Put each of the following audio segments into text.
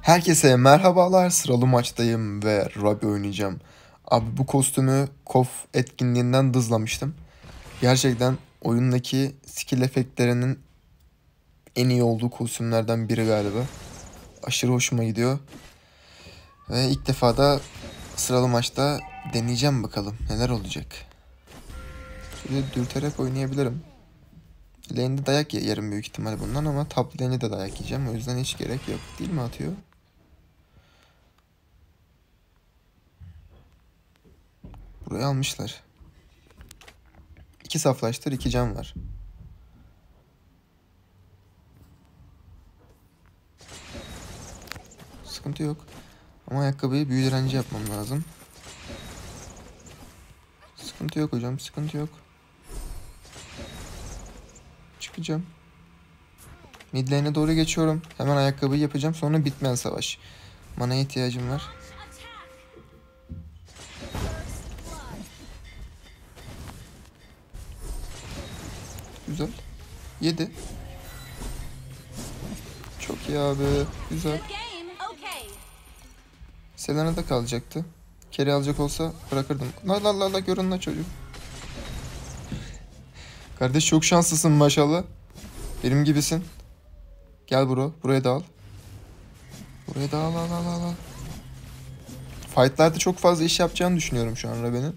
Herkese merhabalar. Sıralı maçtayım ve Robbie oynayacağım. Abi bu kostümü KOF etkinliğinden dızlamıştım. Gerçekten oyundaki skill efektlerinin en iyi olduğu kostümlerden biri galiba. Aşırı hoşuma gidiyor. Ve ilk defa da sıralı maçta deneyeceğim bakalım neler olacak. Şöyle dürterek oynayabilirim. Lane'de dayak yerim büyük ihtimal bundan ama top lane'de de dayak yiyeceğim. O yüzden hiç gerek yok. Değil mi atıyor? Burayı almışlar. 2 saflaştır, 2 can var. Sıkıntı yok. Ama ayakkabıyı büyü direnci yapmam lazım. Sıkıntı yok hocam, sıkıntı yok. Çıkacağım. Mid lane'e doğru geçiyorum. Hemen ayakkabıyı yapacağım. Sonra bitmeyen savaş. Manaya ihtiyacım var. Güzel. 7. Çok iyi abi. Güzel. Selena da kalacaktı. Carry alacak olsa bırakırdım. La görün la çocuk. Kardeş çok şanslısın maşallah. Benim gibisin. Gel bro. Buraya da al. Buraya da al. Fight'larda çok fazla iş yapacağını düşünüyorum şu an Raven'in.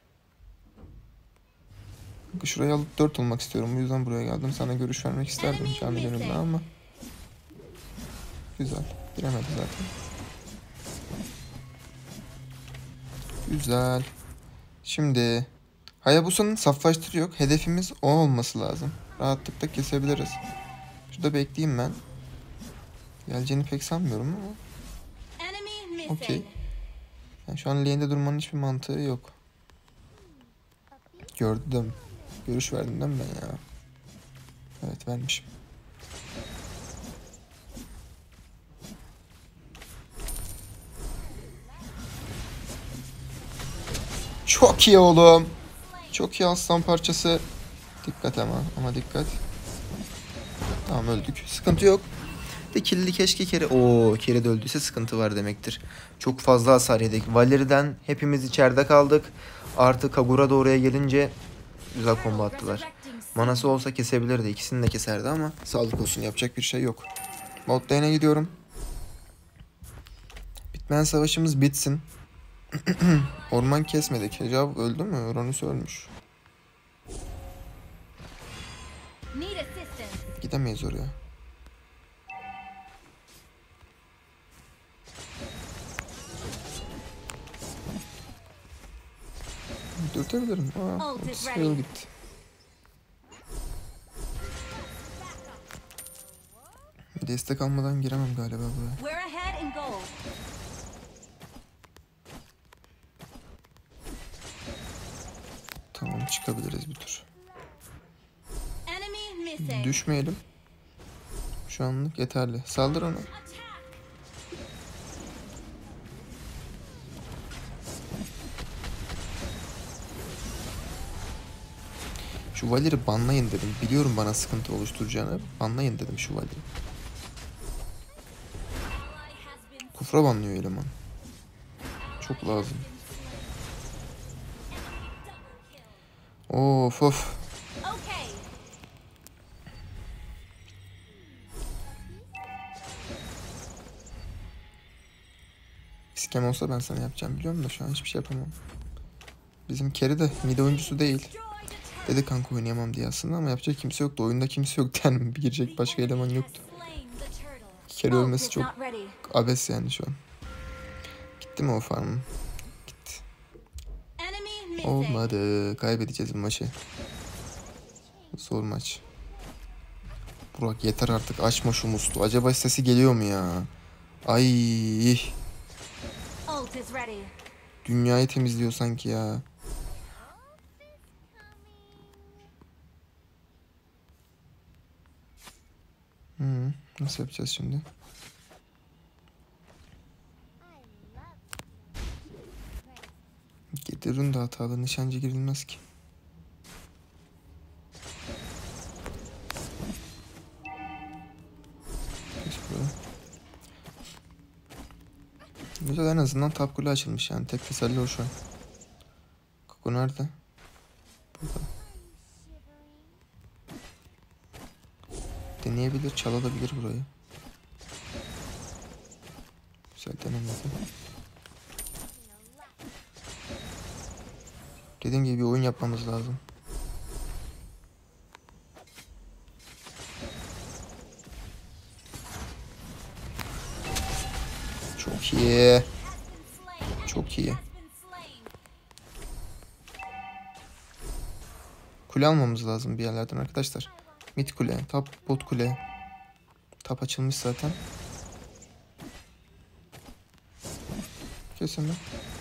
Şurayı alıp 4 olmak istiyorum. Bu yüzden buraya geldim. Sana görüş vermek isterdim canı gönülden ama. Güzel. Giremedi zaten. Güzel. Şimdi Hayabusa'nın saflaştırı yok. Hedefimiz o olması lazım. Rahatlıkla kesebiliriz. Şurada bekleyeyim ben. Geleceğini pek sanmıyorum ama. Okey. Yani şu an lane'de durmanın hiçbir mantığı yok. Gördüm. Görüş verdim değil mi ben ya? Evet vermişim. Çok iyi oğlum. Çok iyi aslan parçası. Dikkat ama dikkat. Tamam öldük. Sıkıntı yok. De killi keşke Kere. Oo Kere de öldüyse sıkıntı var demektir. Çok fazla hasar yedik. Valeri'den hepimiz içeride kaldık. Artı Kagura da oraya gelince güzel combo attılar. Manası olsa kesebilirdi. İkisini de keserdi ama sağlık olsun yapacak bir şey yok. Bot lane'e gidiyorum. Bitmeyen savaşımız bitsin. Orman kesmedik. Hecab öldü mü? Uranüs ölmüş. Gidemeyiz oraya. Dürtebilirim. Sayıl gitti. Destek almadan giremem galiba buraya. Tamam çıkabiliriz bir tur. Düşmeyelim. Şu anlık yeterli. Saldır ona. Şu Valer'i banlayın dedim. Biliyorum bana sıkıntı oluşturacağını. Banlayın dedim şu Valer'i. Kufra banlıyor eleman. Çok lazım. Of. İskem olsa ben sana yapacağım biliyorum da şu an hiçbir şey yapamam. Bizim Carry de mid oyuncusu değil. Dedi kanka oynayamam diye aslında ama yapacak kimse yoktu. Oyunda kimse yoktu yani bir girecek başka eleman yoktu. Carry ölmesi çok abes yani şu an. Gitti mi o farm? Gitti. Olmadı. Kaybedeceğiz bu maçı. Zor maç. Burak yeter artık açma şu musluğu. Acaba sesi geliyor mu ya? Ay. Dünyayı temizliyor sanki ya. Nasıl yapacağız şimdi? Getirin de hatalı nişancı girilmez ki. Güzel, en azından top kule açılmış yani. Tek teselli o şu an. Koku nerede? Burada. Deneyebilir, çalabilir burayı. Güzel denemedi. Dediğim gibi bir oyun yapmamız lazım. Çok iyi. Çok iyi. Kule almamız lazım bir yerlerden arkadaşlar. Mid kule, top, bot kule. Top açılmış zaten. Kesin mi?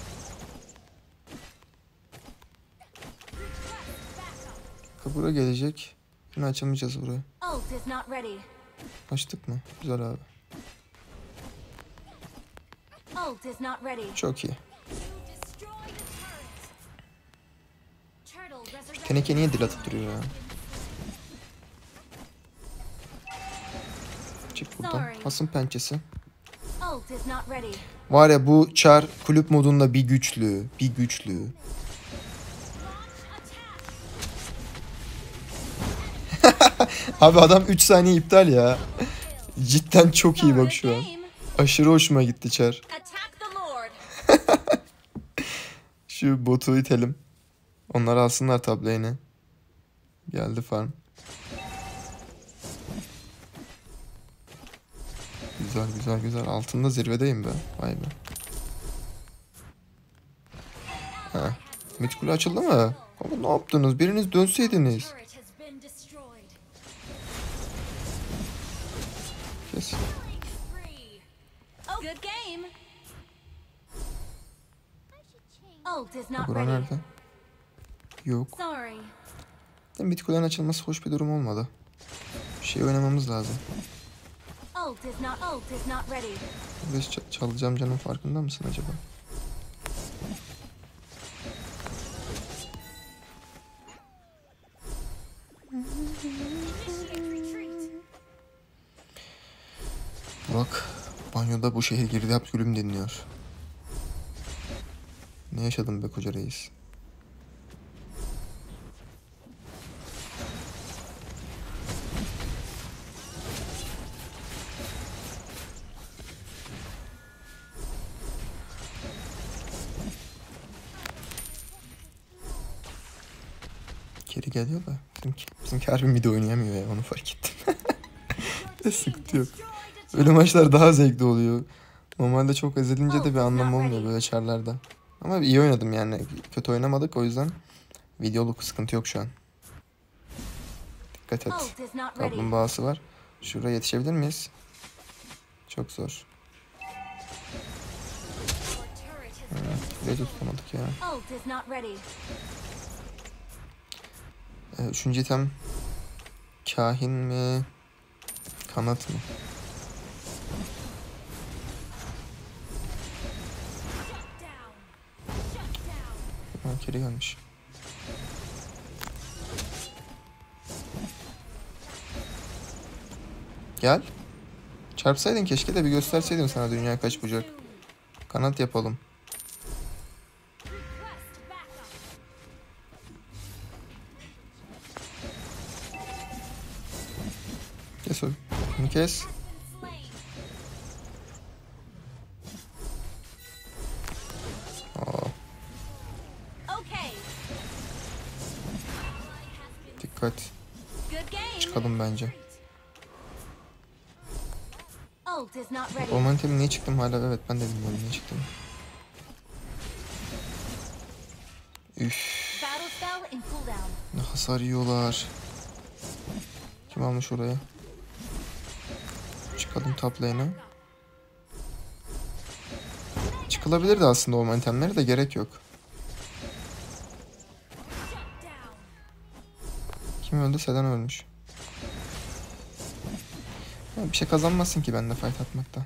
Buraya gelecek. Yine açamayacağız burayı. Açtık mı? Güzel abi. Çok iyi. Teneke niye dil atıp duruyor ya? Çık buradan. Hasım pençesi. Var ya bu Char kulüp modunda bir güçlü. Bir güçlü. Abi adam 3 saniye iptal ya. Cidden çok iyi bak şu an. Aşırı hoşuma gitti Char. Şu botu itelim. Onlar alsınlar top lane'i. Geldi farm. Güzel güzel güzel. Altında zirvedeyim be. Vay be. Ha. Mid kule açıldı mı? Ama ne yaptınız? Biriniz dönseydiniz. Kes. Bura nerede? Yok. Mid kulenin açılması hoş bir durum olmadı. Bir şey oynamamız lazım. Beş çalacağım canım, farkında mısın acaba? Bak, banyoda bu şehir girdap gülüm dinliyor. Ne yaşadın be koca reis? Geri geliyor da bizimki harbi mid oynayamıyor ya, onu fark ettim. Sıkıntı yok. Öyle maçlar daha zevkli oluyor. Normalde çok ezilince de bir anlam olmuyor böyle çarlarda. Ama iyi oynadım yani. Kötü oynamadık, o yüzden videoluk sıkıntı yok şu an. Dikkat et. Kaplumbağası var. Şuraya yetişebilir miyiz? Çok zor. Burayı tutamadık ya. Üçüncü item kahin mi? Kanat mı? Geri gelmiş. Gel. Çarpsaydın keşke de bir gösterseydim sana dünya kaç bucak. Kanat yapalım. Kes onu. Bunu kes. Dikkat. Çıkalım bence. Momentum niye çıktım hala? Evet, ben de bilmiyorum niye çıktım. Üff. Ne hasar yiyorlar. Kim almış oraya? Çıkalım top lane'e. Çıkılabilirdi aslında o momentumlere de, gerek yok. Kim öldü? Selen ölmüş. Bir şey kazanmazsın ki bende fight atmakta.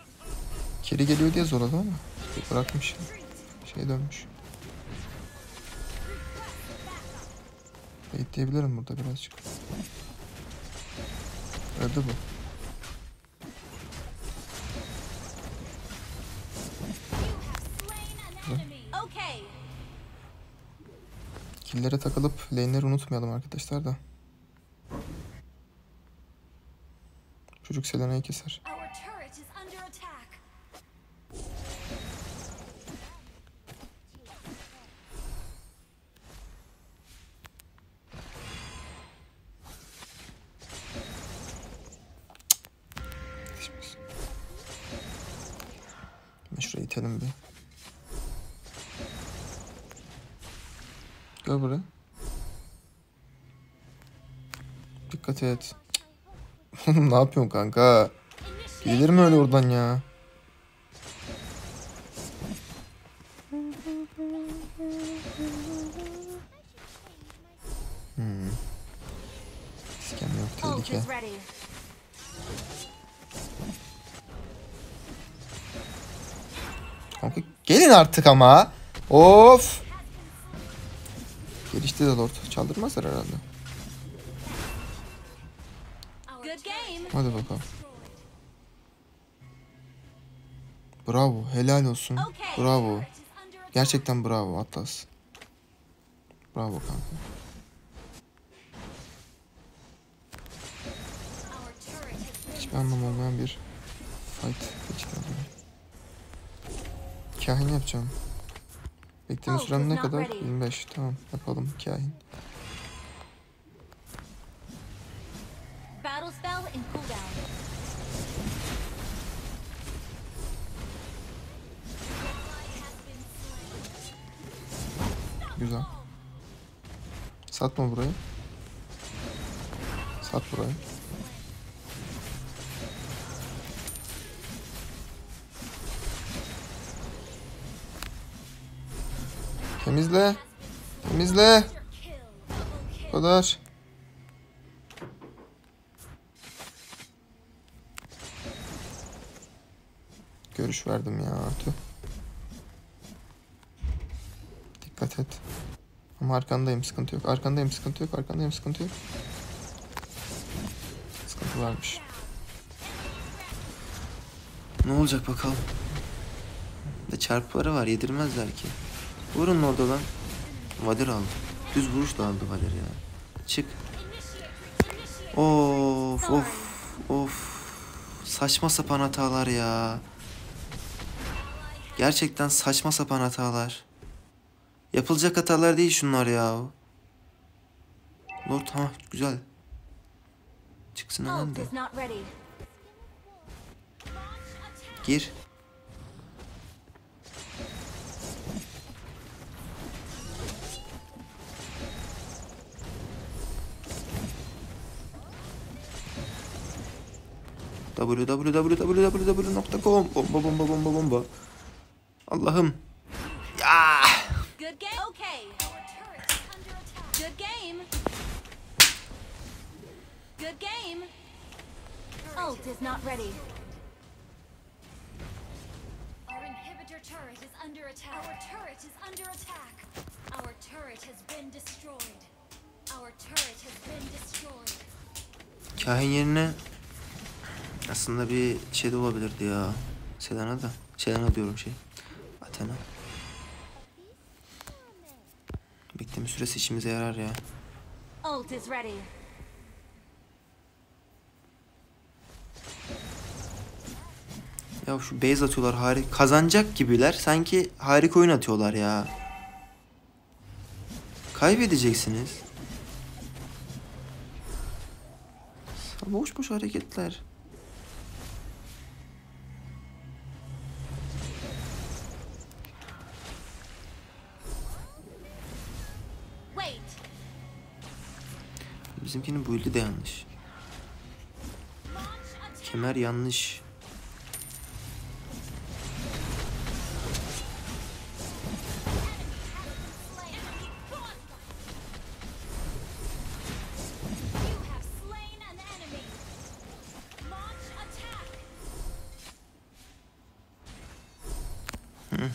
Keri geliyor diye zorladım ama bırakmış. Şey dönmüş. Bekleyebilirim burada birazcık. Öldü bu. Killere takılıp lane'leri unutmayalım arkadaşlar da. Çocuk Selena'yı keser. Şurayı itelim bir. Gel buraya. Dikkat et. Ne yapıyorsun kanka? Gelir mi öyle oradan ya? İskem yok, tehlike. Kanka gelin artık ama. Of. Gelişti de Lord. Çaldırmazlar herhalde. Hadi bakalım. Bravo. Helal olsun. Bravo. Gerçekten bravo Atlas. Bravo kanka. Hiçbir anlam olmayan bir fight geçti. Kahin yapacağım. Bekleme sürem ne kadar? 25. Tamam yapalım kahin. Güzel. Satma burayı. Sat burayı. Temizle. Temizle. Bu kadar. Görüş verdim ya. Tüh. Dikkat et. Ama arkandayım, sıkıntı yok. Arkandayım, sıkıntı yok. Arkandayım, sıkıntı yok. Sıkıntı varmış. Ne olacak bakalım. De çarpıları var, yedirmezler ki. Vurun orada lan. Valir aldı. Düz vuruş da aldı Valir ya. Çık. Of of of. Saçma sapan hatalar ya. Gerçekten saçma sapan hatalar. Yapılacak hatalar değil şunlar ya. Lord ha güzel. Çıksın hemen de. Gir. www.com bomba bomba bomba bomba. Allah'ım. Ya. Good game. Ult is not ready. Our inhibitor turret is under attack. Our turret is under attack. Our turret has been destroyed. Our turret has been destroyed. Kahin yerine aslında bir şey de olabilirdi ya. Selena da. Selena diyorum şey. Athena. Bekleme süresi işimize yarar ya. Ult is ready. Ya şu base atıyorlar harika. Kazanacak gibiler. Sanki harika oyun atıyorlar ya. Kaybedeceksiniz. Boş boş hareketler. Bizimkinin build'i de yanlış. Kemer yanlış.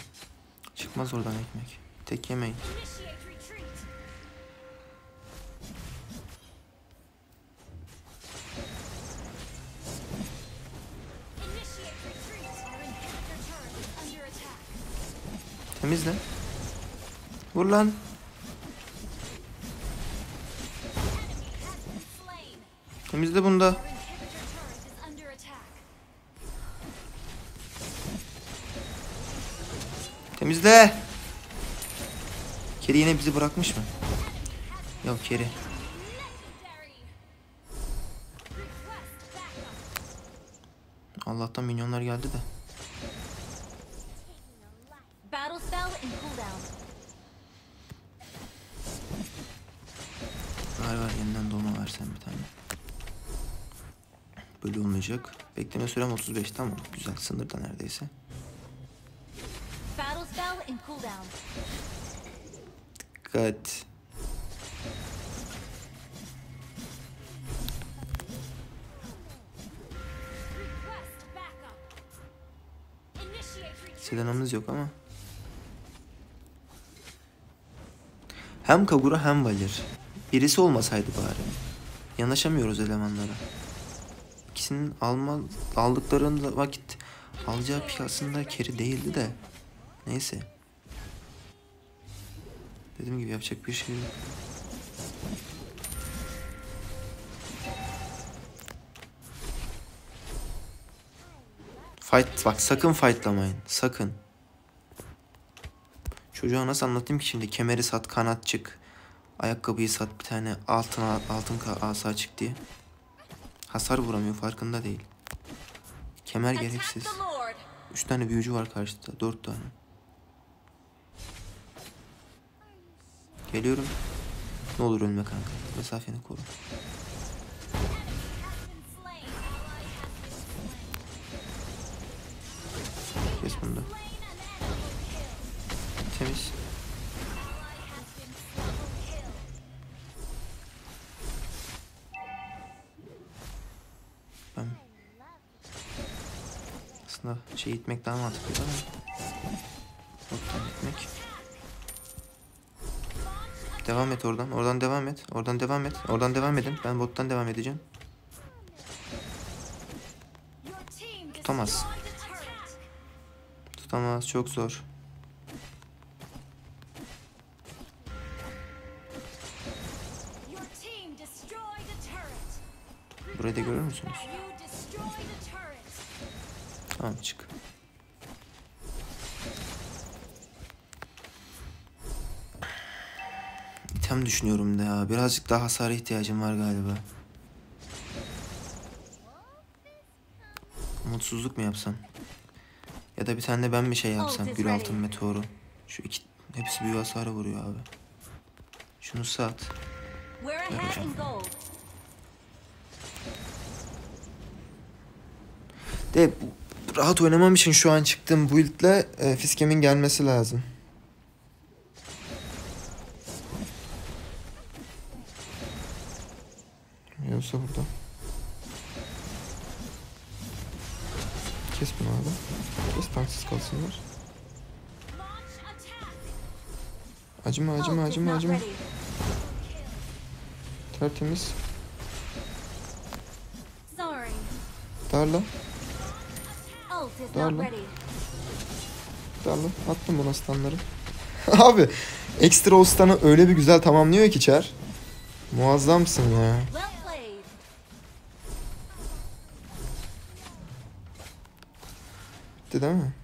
Çıkmaz oradan ekmek. Tek yemeyin. Temizle. Vur lan. Temizle bunda. Our inhibitor turret is under attack. Temizle. Keri yine bizi bırakmış mı? Ya Keri. Legendary. Request backup. Allah'tan minyonlar geldi de. Battle spell in cooldown. Var yeniden doğma versen bir tane. Böyle olmayacak. Bekleme sürem 35, tamam. Güzel, sınırda neredeyse. Battle spell in cooldown. Dikkat. Request backup. Initiate retreat. Selena'mız yok ama. Hem Kagura hem Valir. Birisi olmasaydı bari. Yanaşamıyoruz elemanlara. İkisinin aldıklarında vakit alacağı pik aslında Keri değildi de. Neyse. Dediğim gibi yapacak bir şey yok. Fight, bak sakın fightlamayın. Sakın. Çocuğa nasıl anlatayım ki şimdi? Kemeri sat, kanat çık. Ayakkabıyı sat, bir tane altın asa çık diye. Hasar vuramıyor, farkında değil. Kemer gereksiz. Attack the Lord. 3 tane büyücü var karşıda. 4 tane. Geliyorum. Ne olur ölme kanka. Mesafeni koru. Has been slain. Ally has been slain. Kes bunu da. Slain an enemy kill. Temiz. Ally has been double kill. Ben... Aslında itmek daha mantıklı ama. Oradan gitmek. Devam et oradan. Oradan devam et. Oradan devam et. Oradan devam edin. Ben bottan devam edeceğim. Your team Tutamaz. destroyed the turret. Tutamaz. Çok zor. Your team destroyed a turret. Burayı da görür müsünüz? You destroyed a turret. Tamam çık. İtem düşünüyorum da ya. Birazcık daha hasara ihtiyacım var galiba. Umutsuzluk mu yapsam? Ya da bir tane de ben bir şey yapsam. Gül altın meteoru. Şu iki hepsi büyü hasarı vuruyor abi. Şunu sat. We're ahead in gold. De rahat oynamam için şu an çıktığım build'le Fiskem'in gelmesi lazım. Yoksa burada. Kes bunu abi. Kes, tanksız kalsınlar. Launch attack. Acıma Ult is not ready. Tertemiz. Sorry. Darla. Ult is Darla. not ready. Darla. Attım buna stunları. Abi ekstra o stun'ı öyle bir güzel tamamlıyor ki Çar. Muazzamsın ya. Well played. Bitti değil mi?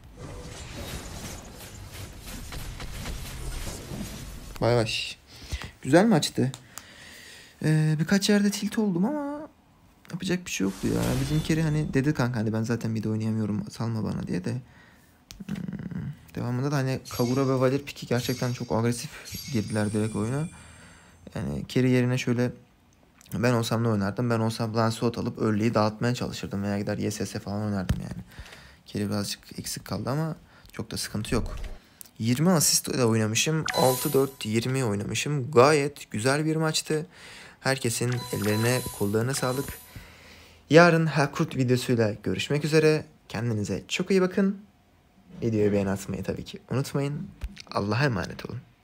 Bay bay. Güzel maçtı. Birkaç yerde tilt oldum ama yapacak bir şey yoktu ya. Bizimkeri hani dedi kanka hani ben zaten bir de oynayamıyorum salma bana diye de. Devamında da hani Kagura ve Valir piki gerçekten çok agresif girdiler direkt oyuna. Yani Keri yerine şöyle ben olsam ne oynardım? Ben olsam Lancelot alıp early'yi dağıtmaya çalışırdım veya gider YSS falan oynardım yani. Keri birazcık eksik kaldı ama çok da sıkıntı yok. 20 asist ile oynamışım. 6-4-20 oynamışım. Gayet güzel bir maçtı. Herkesin ellerine kollarına sağlık. Yarın Helkurt videosuyla görüşmek üzere. Kendinize çok iyi bakın. Videoyu beğen atmayı tabii ki unutmayın. Allah'a emanet olun.